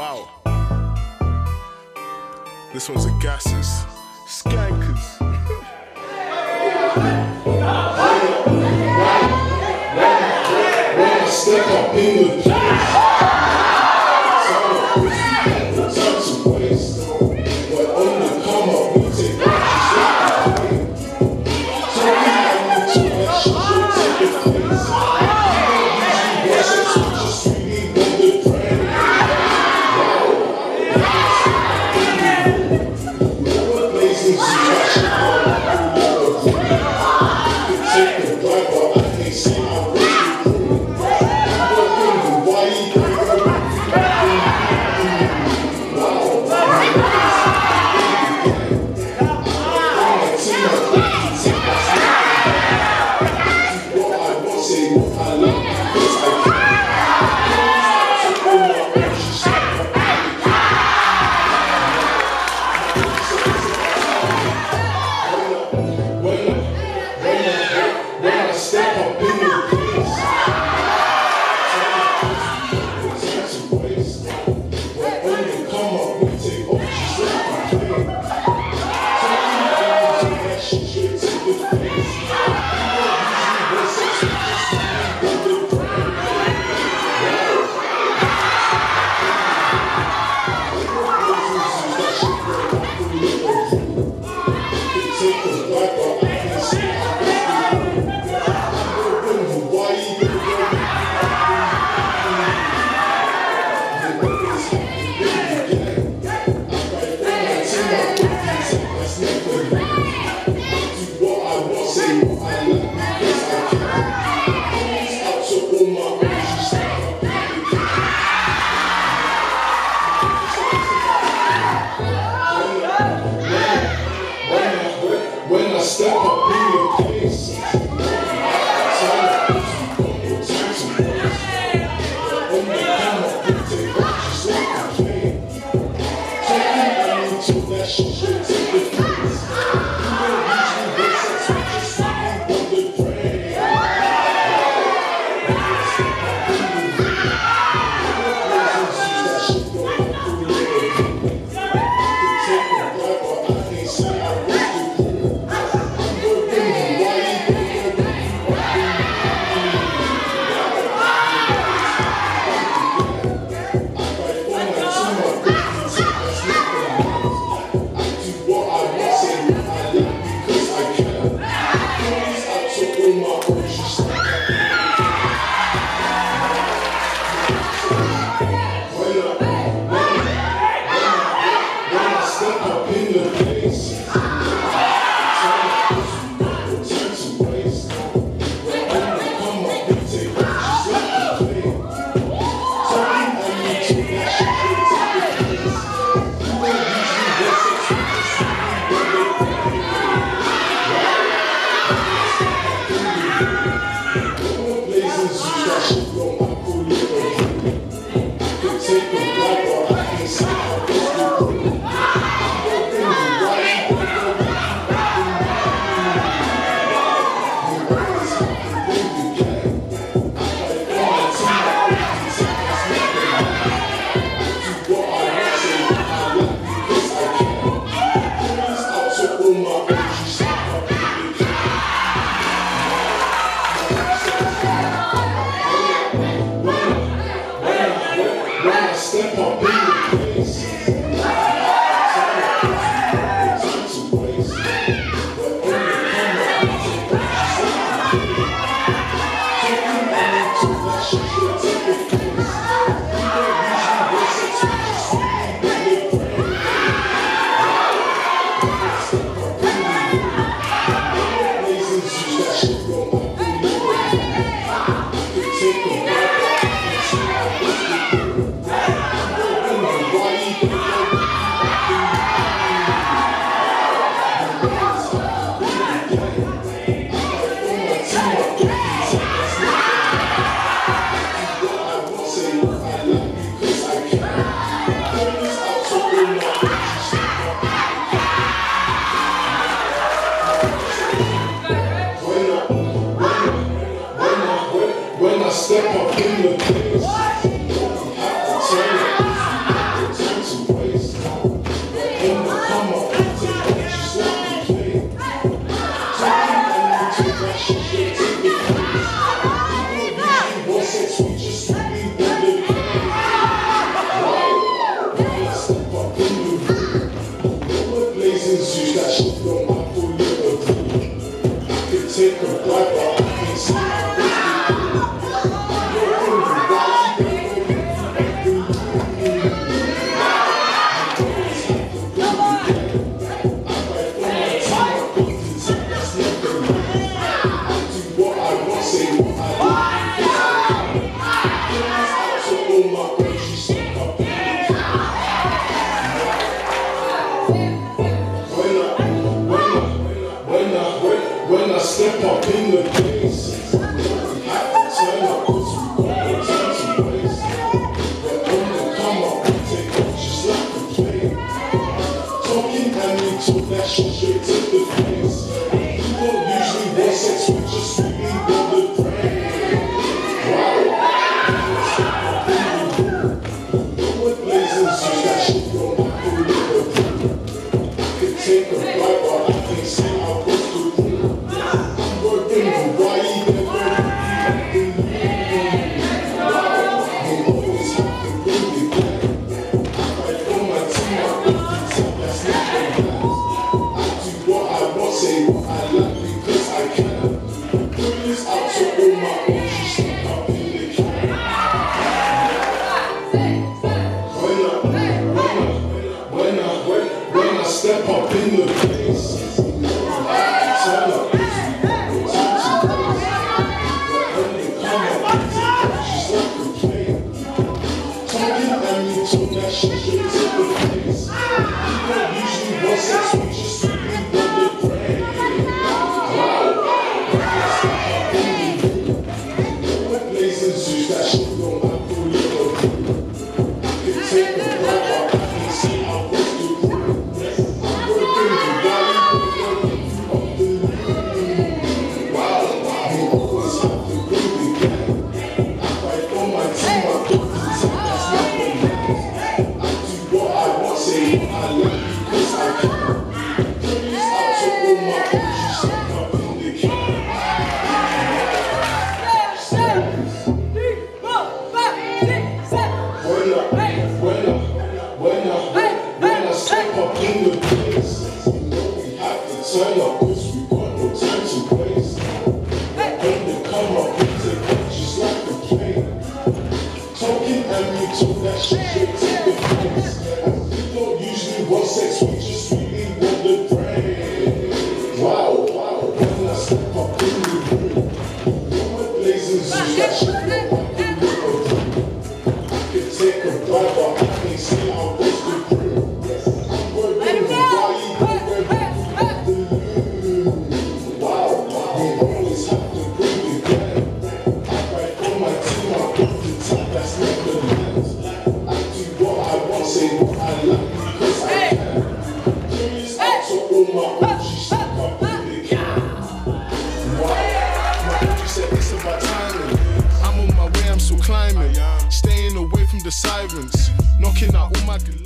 Wow. This one's a gases. Skankers. When I step up in the place, touch some waste. But on the come up, we take what you say. So we have to that shit will take its place. You don't usually brush it, so just really want the brand. Whoever blazing, she touch it. You can take the black, but I can't see my way. When I step up in your place, step up in your place. When I step up in the place, you have to turn it. that shit straight to the face. People usually want sex, we just really want the pain. Wow, when I step up in the room, no one blazing suits, that shit don't have to live a room. I could take a bite, but I can't see my face. When I step up in the place, I have to turn up cause we got no time to waste. But on the come up, we take off just like a plane. Talking and we talk that shit straight to the face. We don't usually want sex, we just really want the brain. Wow, no one blazing suits, that shit don't have to live a room. I could take a bite, but I can't say I was the room. Say what I like because I can. Put this out to all my OG stuck up in the can. When I step up in the place, I turn up no time to waste. But when they come up, it's just like a plane. Talking and me talk that shit straight to the face. People usually want sex, we just really want the brain. That shit don't have to live a room. I can take a breath, but I can see how what's the room. I'm working the valley, but up the moon. Wow, you always have to bring the gang. I fight on my team, I don't pretend that's not the man. I do what I want, say what I like because I can. Turn this out to all my OGs stuck up in the can. When I step up in the place, you know we have to turn up cause we got no time to waste. When they come up, we take off just like a plane. Talking and we talk that shit straight to the face. We don't usually want sex, we just really want the brain. Wow, when I step up in the room, no one blazing suits, that shit don't have to live a room. I can take a bite, but I can't see how what's the room. I'm working the body, wow, we always have to bring the gang. I fight on my team, I put the time, that's not the land. I do what I want, say what I like because I can. Curious out to all my OGs stuck up in the can. My OG said it's about timing. I'm on my way, I'm still climbing. Staying away from the sirens. Knocking out all my